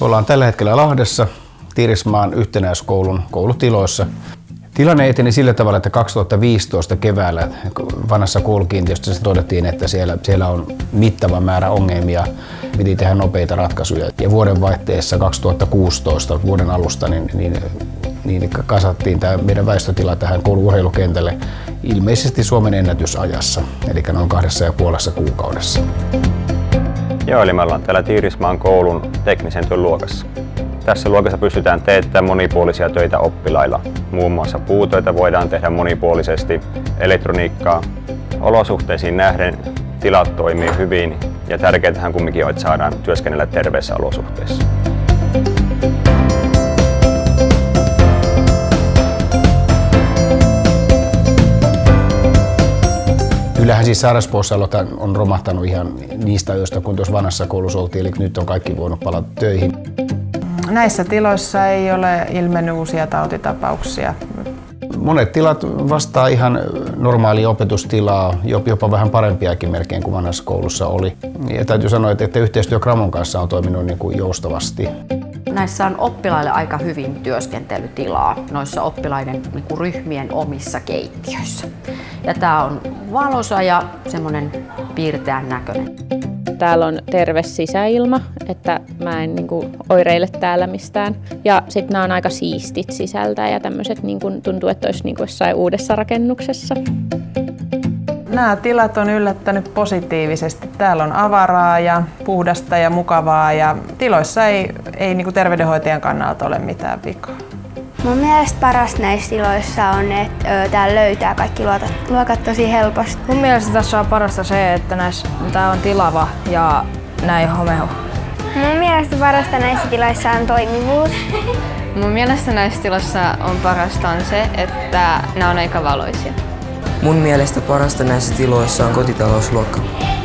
Me ollaan tällä hetkellä Lahdessa, Tiirismaan yhtenäiskoulun koulutiloissa. Tilanne eteni sillä tavalla, että 2015 keväällä vanhassa koulukiinteistössä todettiin, että siellä on mittava määrä ongelmia. Piti tehdä nopeita ratkaisuja. Ja vuodenvaihteessa 2016 vuoden alusta niin kasattiin tämä meidän väestötila tähän kouluurheilukentälle ilmeisesti Suomen ennätysajassa, eli noin 2,5 kuukaudessa. Joo, eli me ollaan täällä Tiirismaan koulun teknisen työn luokassa. Tässä luokassa pystytään teettämään monipuolisia töitä oppilailla. Muun muassa puutöitä voidaan tehdä monipuolisesti, elektroniikkaa. Olosuhteisiin nähden tilat toimii hyvin ja tärkeintähän kumminkin on, että saadaan työskennellä terveissä olosuhteissa. Kyllähän siis sairauspoissaolot on romahtanut ihan niistä ajoista, kun tuossa vanhassa koulussa oltiin, eli nyt on kaikki voinut palata töihin. Näissä tiloissa ei ole ilmennyt uusia tautitapauksia. Monet tilat vastaa ihan normaalia opetustilaa, jopa vähän parempiakin melkein kuin vanhassa koulussa oli. Ja täytyy sanoa, että yhteistyö Gramon kanssa on toiminut niin kuin joustavasti. Näissä on oppilaille aika hyvin työskentelytilaa noissa oppilaiden ryhmien omissa keittiöissä. Ja tää on valoisa ja semmoinen piirteän näköinen. Täällä on terve sisäilma, että mä en oireile täällä mistään. Ja sitten nämä on aika siistit sisältä ja tämmöiset tuntuu, että olisi jossain uudessa rakennuksessa. Nämä tilat on yllättänyt positiivisesti. Täällä on avaraa ja puhdasta ja mukavaa ja tiloissa ei terveydenhoitajan kannalta ole mitään vikaa. Mun mielestä parasta näissä tiloissa on, että täällä löytää kaikki luokat tosi helposti. Mun mielestä tässä on parasta se, että tää on tilava ja näin homeu. Mun mielestä parasta näissä tiloissa on toimivuus. Mun mielestä näissä tiloissa on parasta on se, että nämä on aika valoisia. Mun mielestä parasta näissä tiloissa on kotitalousluokka.